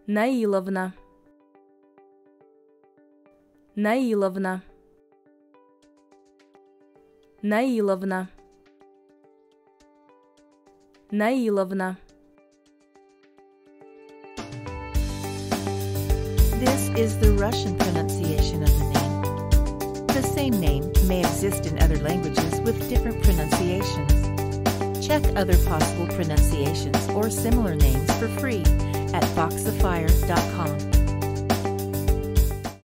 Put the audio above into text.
Наиловна. Наиловна. Наиловна. Наиловна. This is the Russian pronunciation of the name. The same name may exist in other languages with different pronunciations. Check other possible pronunciations or similar names for free at foxafire.com.